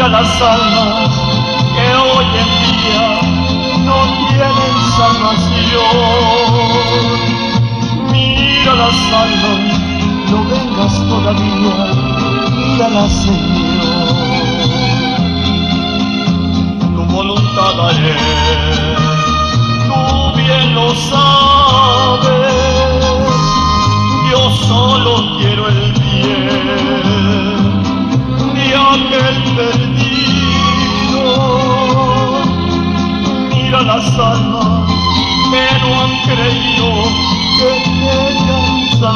Mira las almas que hoy en día no tienen salvación. Mira las almas, no vengas todavía, mírala, Señor. Tu voluntad haré, tú bien lo sabes. Yo solo quiero el bien de aquel perdido. Mira las almas que no han creído que tengan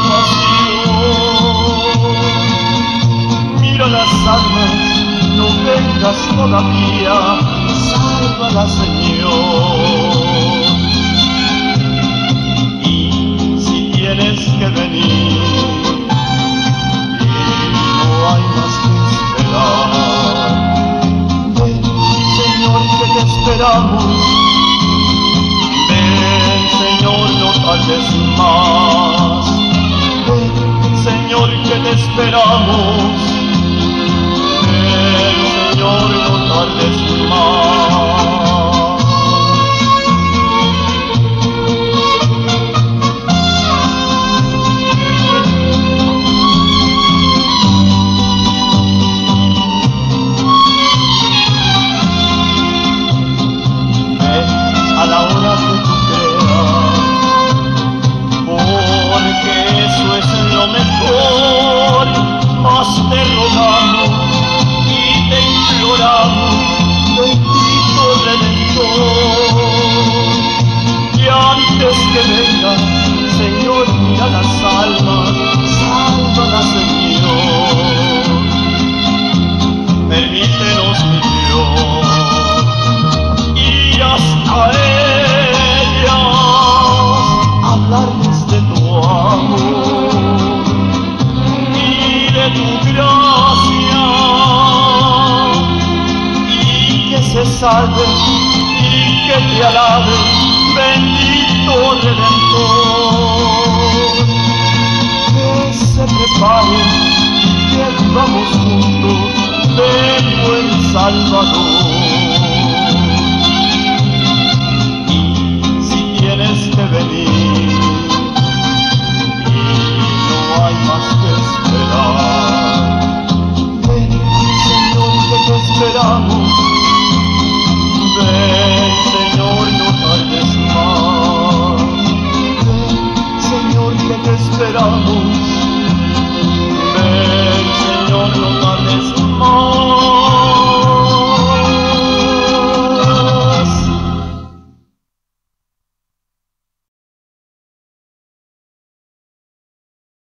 salvación. Mira las almas, no vengas todavía, sálvala, Señor. Y si tienes que venir y no hay más que esperar, ven, Señor, que te esperamos. Ven, Señor, no tardes más. Ven, Señor, que te esperamos. Ven, Señor, no tardes más. Ven a la hora que tú creas, porque eso es lo mejor. Más te rogamos y te imploramos, bendito Redentor. Y antes que venga, Señor, mira las almas, sálvalas, Señor. Permítenos, mi Dios, y hasta ellas hablarles de tu amor y de tu gracia, y que se salven y que te alaben, bendito Redentor. Que se preparen y que vamos juntos, ven, buen Salvador. Y si tienes que venir y no hay más que esperar, ven, Señor, que te esperamos. Ven, Señor, no tardes más. Ven, Señor, que te esperamos.